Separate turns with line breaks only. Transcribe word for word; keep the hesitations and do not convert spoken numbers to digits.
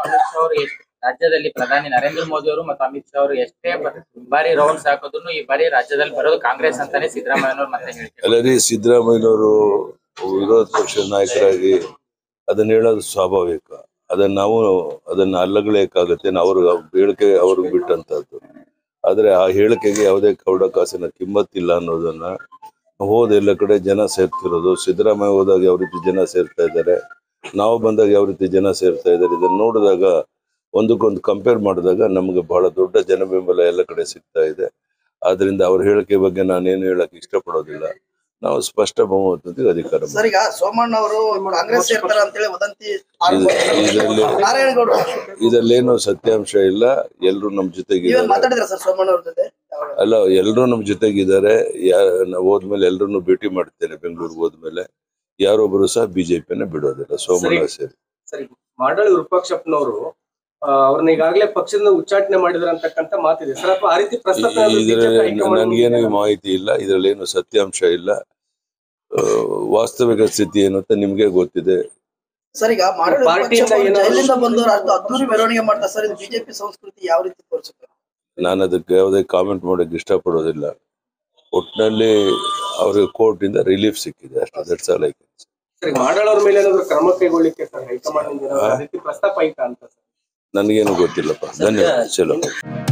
ಅಮಿತ್ ಶಾ ಅವರು ರಾಜ್ಯದಲ್ಲಿ ಪ್ರಧಾನಿ ನರೇಂದ್ರ ಮೋದಿ ಅವರು ಮತ್ತು ಅಮಿತ್ ಶಾ ಅವರು ಎಷ್ಟೇ ಬಾರಿ ರೌಂಡ್ಸ್ ಹಾಕಿದ್ರು ಈ ಬಾರಿ ರಾಜ್ಯದಲ್ಲಿ ಬರೋದು ಕಾಂಗ್ರೆಸ್ ಅಂತಾನೆ ಸಿದ್ದರಾಮಯ್ಯನವರು ಮತ್ತೆ ಹೇಳ್ತಾರೆ.
ಅಲ್ಲದೆ ಸಿದ್ದರಾಮಯ್ಯನವರು ವಿರೋಧ ಪಕ್ಷದ ನಾಯಕರಾಗಿ ಅದನ್ನ ಹೇಳೋದು ಸ್ವಾಭಾವಿಕ. ಅದನ್ನ ನಾವು ಅದನ್ನ ಅಲ್ಲಗಳೇಕಾಗುತ್ತೆ. ಅವ್ರ ಹೇಳಿಕೆ ಅವ್ರಿಗೆ ಬಿಟ್ಟಂತದ್ದು. ಆದ್ರೆ ಆ ಹೇಳಿಕೆಗೆ ಯಾವುದೇ ಕೌಡ ಕಾಸಿನ ಕಿಮ್ಮತ್ತಿಲ್ಲ ಅನ್ನೋದನ್ನ ಹೋದ ಎಲ್ಲ ಕಡೆ ಜನ ಸೇರ್ತಿರೋದು. ಸಿದ್ದರಾಮಯ್ಯ ಹೋದಾಗ ಯಾವ ರೀತಿ ಜನ ಸೇರ್ತಾ ಇದ್ದಾರೆ, ನಾವು ಬಂದಾಗ ಯಾವ ರೀತಿ ಜನ ಸೇರ್ತಾ ಇದ್ದಾರೆ, ಇದನ್ನ ನೋಡಿದಾಗ ಒಂದಕ್ಕೊಂದು ಕಂಪೇರ್ ಮಾಡಿದಾಗ ನಮ್ಗೆ ಬಹಳ ದೊಡ್ಡ ಜನ ಬೆಂಬಲ ಎಲ್ಲ ಕಡೆ ಸಿಗ್ತಾ ಇದೆ. ಆದ್ರಿಂದ ಅವ್ರ ಹೇಳಿಕೆ ಬಗ್ಗೆ ನಾನೇನು ಹೇಳಕ್ ಇಷ್ಟಪಡೋದಿಲ್ಲ. ನಾವು ಸ್ಪಷ್ಟ ಬಹುಮತದ ಅಧಿಕಾರ.
ಸರ್, ಈಗ ಸೋಮಣ್ಣ ಅವರು ಕಾಂಗ್ರೆಸ್ ಸೇರ್ತಾರೆ ಅಂತ ಹೇಳಿ ವದಂತಿ
ಇದರಲ್ಲಿ ಇದರಲ್ಲೇನು ಸತ್ಯಾಂಶ ಇಲ್ಲ. ಎಲ್ರು ನಮ್ ಜೊತೆಗೆ
ಮಾತಾಡಿದ್ರ ಸರ್ ಸೋಮಣ್ಣ ಅವ್ರ ಜೊತೆ?
ಅಲ್ಲ, ಎಲ್ರು ನಮ್ ಜೊತೆಗಿದ್ದಾರೆ. ನಾವು ಹೋದ್ಮೇಲೆ ಎಲ್ರು ಭೇಟಿ ಮಾಡ್ತೇನೆ. ಬೆಂಗಳೂರಿಗೆ ಹೋದ್ಮೇಲೆ ಯಾರೊಬ್ರು ಸಹ ಬಿಜೆಪಿಯನ್ನ ಬಿಡೋದಿಲ್ಲ. ಸೋಮಣ್ಣ ಸೇರಿ
ಸರಿ, ಮಾಡಾಳಿ ವಿರೂಪಾಕ್ಷಪ್ಪನವರು ಅವ್ರನ್ನ ಈಗಾಗಲೇ ಪಕ್ಷದಿಂದ ಉಚ್ಚಾಟನೆ ಮಾಡಿದ್ರ ಅಂತಕ್ಕಂಥ ಮಾತಿದೆ ಸರ್. ಆ ರೀತಿ ಪ್ರಸ್ತಾಪ
ನನ್ಗೇನು ಮಾಹಿತಿ ಇಲ್ಲ. ಇದ್ರಲ್ಲಿ ಏನು ಸತ್ಯಾಂಶ ಇಲ್ಲ. ವಾಸ್ತವಿಕ ಸ್ಥಿತಿ ಏನು ಅಂತ ನಿಮ್ಗೆ ಗೊತ್ತಿದೆ.
ಸರ್, ಈಗ ಜೈಲಿಂದ ಬಂದವರು ಅದ್ದೂರಿ ಮೆರವಣಿಗೆ ಮಾಡ್ತಾರೆ ಸರ್. ಇದು ಬಿಜೆಪಿ ಸಂಸ್ಕೃತಿ ಯಾವ ರೀತಿ ತೋರಿಸುತ್ತೆ?
ನಾನು ಅದಕ್ಕೆ ಯಾವುದೇ ಕಾಮೆಂಟ್ ಮಾಡಕ್ ಇಷ್ಟಪಡೋದಿಲ್ಲ. ಒಟ್ಟಿನಲ್ಲಿ ಅವ್ರಿಗೆ ಕೋರ್ಟ್ ಇಂದ ರಿಲೀಫ್ ಸಿಕ್ಕಿದೆ ಅಷ್ಟೇ. That's all I can say.
Sir, ಮಾಡಾಳವ್ರ ಮೇಲೆ ಏನಾದ್ರು ಕ್ರಮ ಕೈಗೊಳ್ಳಿಕ್ಕೆ ಸರ್ ಹೈಕಮಾಂಡ್ ಪ್ರಸ್ತಾಪ ಐತಾ ಅಂತ?
ನನಗೇನು ಗೊತ್ತಿಲ್ಲಪ್ಪ. ಧನ್ಯವಾದ. ಚಲೋ.